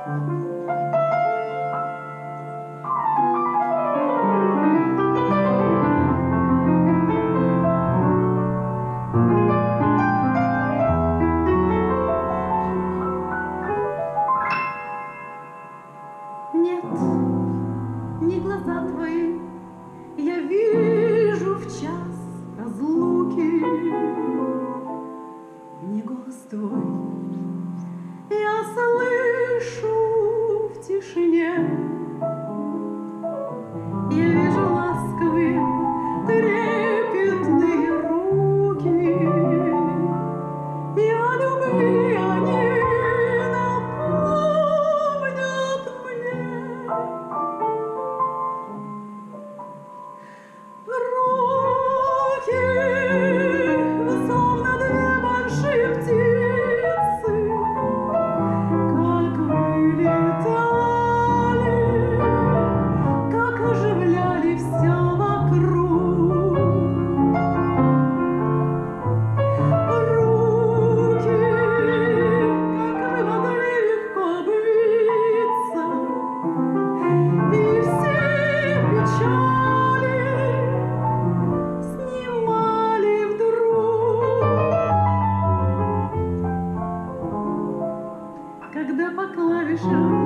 Нет, не глаза твои я вижу в час разлуки, не голос твой я слышу в тишине. Я вижу ласковые трепетные руки, и о любви они напомнят мне. Руки, словно две большие птицы, как вылетали, как оживляли все вокруг. Руки, как вы могли легко обвиться, и все печали снимали вдруг. Когда по клавишам